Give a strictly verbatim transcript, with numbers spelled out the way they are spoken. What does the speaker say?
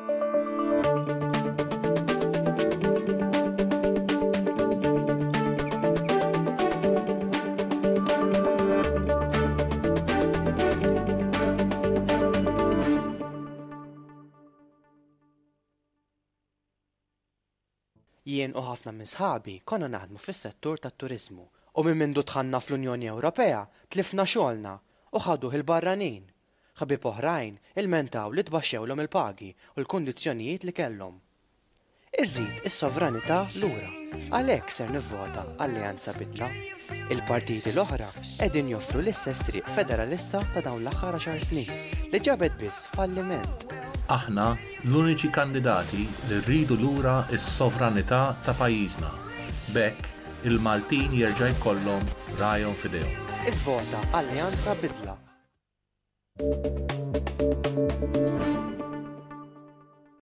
Jien u ħafna minn sħabi konna naħdmu fis-settur tat-turiżmu u minn mindu dħanna fl-Unjoni Ewropea tlifna xogħolna u ħaduh il-barranin. Ħabieb oħrajn ilmentaw li tbaxxewlhom il-pagi u l-kundizzjonijiet li kellhom. Irrid is-sovranità lura, għalhekk ser nivvota Alleanza Bidla. Il-partiti l-oħra qegħdin joffru l-istess triq federalista ta' dawn l-aħħar għaxar snin li ġabet biss falliment. Aħna l-uniċi kandidati li rridu lura s-sovranità ta' pajjiżna. B'hekk il-Maltin jerġa' jkollhom rajhom f'idejhom. Ivvota Alleanza Bidla.